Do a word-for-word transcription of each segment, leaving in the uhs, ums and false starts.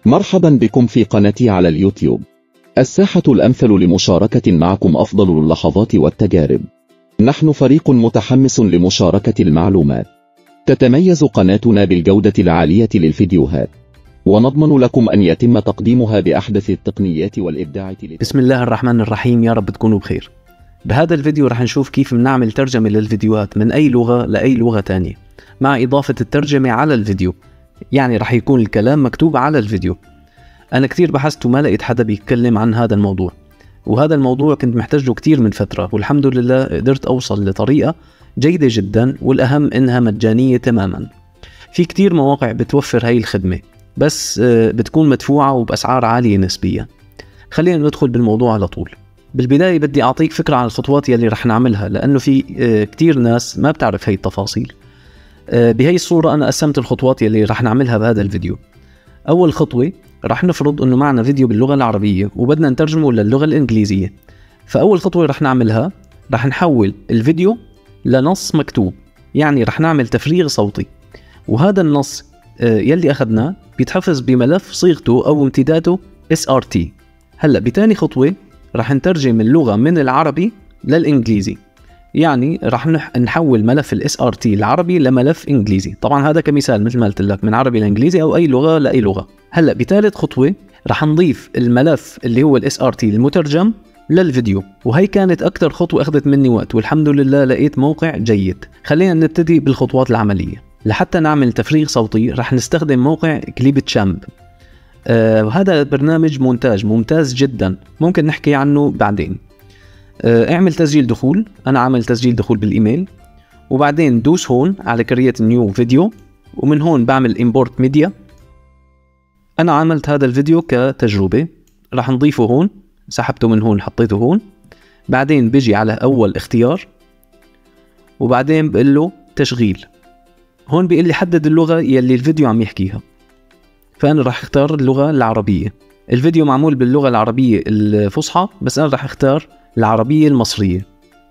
مرحبا بكم في قناتي على اليوتيوب، الساحة الأمثل لمشاركة معكم أفضل اللحظات والتجارب. نحن فريق متحمس لمشاركة المعلومات. تتميز قناتنا بالجودة العالية للفيديوهات، ونضمن لكم أن يتم تقديمها بأحدث التقنيات والإبداع. بسم الله الرحمن الرحيم، يا رب تكونوا بخير. بهذا الفيديو رح نشوف كيف بنعمل ترجمة للفيديوهات من أي لغة لأي لغة تانية مع إضافة الترجمة على الفيديو، يعني رح يكون الكلام مكتوب على الفيديو. أنا كثير بحثت وما لقيت حدا بيتكلم عن هذا الموضوع، وهذا الموضوع كنت محتاج له كثير من فترة، والحمد لله قدرت أوصل لطريقة جيدة جدا، والأهم إنها مجانية تماما. في كثير مواقع بتوفر هاي الخدمة، بس بتكون مدفوعة وبأسعار عالية نسبيا. خلينا ندخل بالموضوع على طول. بالبداية بدي أعطيك فكرة عن الخطوات يلي رح نعملها، لأنه في كتير ناس ما بتعرف هاي التفاصيل. بهاي الصورة أنا قسمت الخطوات يلي رح نعملها بهذا الفيديو. أول خطوة رح نفرض أنه معنا فيديو باللغة العربية وبدنا نترجمه للغة الإنجليزية. فأول خطوة رح نعملها رح نحول الفيديو لنص مكتوب، يعني رح نعمل تفريغ صوتي، وهذا النص يلي أخذناه بيتحفظ بملف صيغته أو امتداده إس آر تي. هلأ بتاني خطوة رح نترجم اللغة من العربي للإنجليزي، يعني رح نحول ملف ال إس آر تي العربي لملف إنجليزي. طبعا هذا كمثال مثل ما قلت لك، من عربي لإنجليزي أو أي لغة لأي لغة. هلأ بثالث خطوة رح نضيف الملف اللي هو ال إس آر تي المترجم للفيديو، وهي كانت أكثر خطوة أخذت مني وقت، والحمد لله لقيت موقع جيد. خلينا نبتدي بالخطوات العملية. لحتى نعمل تفريغ صوتي رح نستخدم موقع كليب تشامب. آه هذا برنامج مونتاج ممتاز جدا، ممكن نحكي عنه بعدين. آه اعمل تسجيل دخول. أنا عامل تسجيل دخول بالإيميل، وبعدين دوس هون على كرييت نيو فيديو، ومن هون بعمل إمبورت ميديا. أنا عملت هذا الفيديو كتجربة، رح نضيفه هون، سحبته من هون حطيته هون. بعدين بيجي على أول اختيار، وبعدين بقول له تشغيل. هون بيقول لي حدد اللغة يلي الفيديو عم يحكيها، فأنا رح اختار اللغة العربية. الفيديو معمول باللغة العربية الفصحى، بس أنا رح اختار العربية المصرية.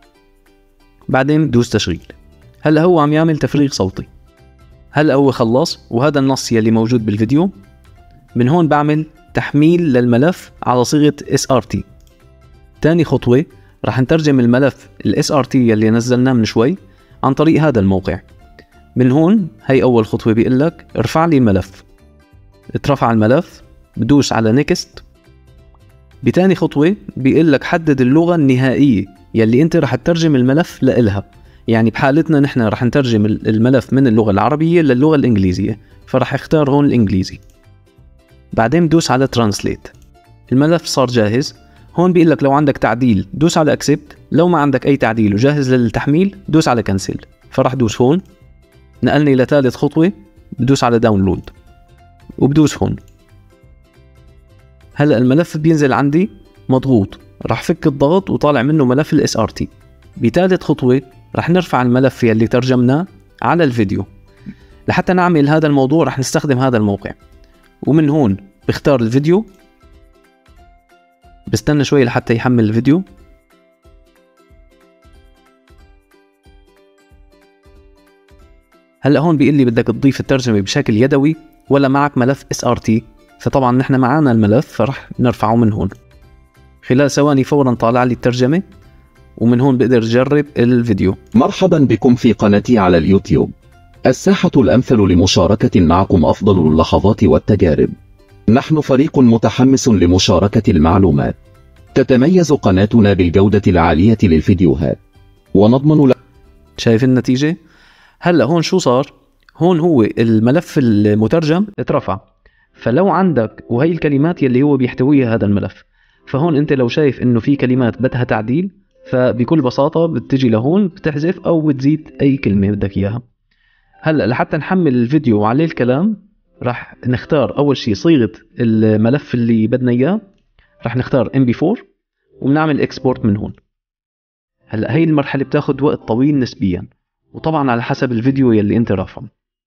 بعدين بدوس تشغيل. هلأ هو عم يعمل تفريغ صوتي. هلأ هو خلص، وهذا النص يلي موجود بالفيديو. من هون بعمل تحميل للملف على صيغة إس آر تي. تاني خطوة رح نترجم الملف ال إس آر تي يلي نزلناه من شوي عن طريق هذا الموقع. من هون هي أول خطوة، بيقول لك ارفع لي الملف. اترفع الملف، بدوس على نيكست. بتاني خطوة بيقول لك حدد اللغة النهائية يلي انت رح تترجم الملف لإلها، يعني بحالتنا نحن رح نترجم الملف من اللغة العربية للغة الإنجليزية، فرح اختار هون الإنجليزي. بعدين بدوس على ترانسليت. الملف صار جاهز. هون بيقول لك لو عندك تعديل دوس على اكسبت، لو ما عندك أي تعديل وجاهز للتحميل دوس على كنسل. فرح دوس هون. نقلني لثالث خطوة، بدوس على داونلود وبدوس هون. هلأ الملف بينزل عندي مضغوط، رح فك الضغط وطالع منه ملف ال إس آر تي. بثالث خطوة رح نرفع الملف يلي ترجمناه على الفيديو. لحتى نعمل هذا الموضوع رح نستخدم هذا الموقع، ومن هون بختار الفيديو. بستنى شوي لحتى يحمل الفيديو. هلأ هون بيقول لي بدك تضيف الترجمة بشكل يدوي ولا معك ملف إس آر تي، فطبعا نحن معانا الملف فرح نرفعه من هون. خلال ثواني فورا طالع لي الترجمة، ومن هون بقدر أجرب الفيديو. مرحبا بكم في قناتي على اليوتيوب، الساحة الأمثل لمشاركة معكم أفضل اللحظات والتجارب. نحن فريق متحمس لمشاركة المعلومات. تتميز قناتنا بالجودة العالية للفيديوهات، ونضمن لك. شايف النتيجة؟ هلأ هون شو صار؟ هون هو الملف المترجم اترفع. فلو عندك وهي الكلمات يلي هو بيحتويها هذا الملف، فهون انت لو شايف انه في كلمات بدها تعديل، فبكل بساطة بتجي لهون بتحذف او بتزيد اي كلمة بدك اياها. هلأ لحتى نحمل الفيديو وعليه الكلام راح نختار اول شيء صيغة الملف اللي بدنا اياه. راح نختار إم بي فور وبنعمل اكسبورت من هون. هلأ هي المرحلة بتاخد وقت طويل نسبيا، وطبعا على حسب الفيديو يلي انت رافعه.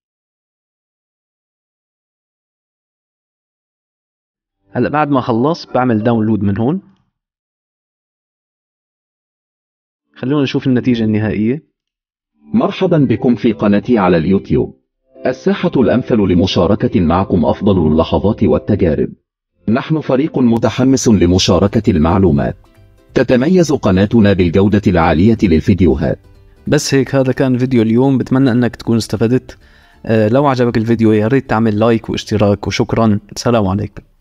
هلأ بعد ما خلص بعمل داونلود من هون. خلونا نشوف النتيجة النهائية. مرحبا بكم في قناتي على اليوتيوب، الساحة الأمثل لمشاركة معكم أفضل اللحظات والتجارب. نحن فريق متحمس لمشاركة المعلومات. تتميز قناتنا بالجودة العالية للفيديوهات. بس هيك، هذا كان فيديو اليوم، بتمنى أنك تكون استفدت. أه لو عجبك الفيديو يا ريت تعمل لايك واشتراك، وشكرا. سلام عليكم.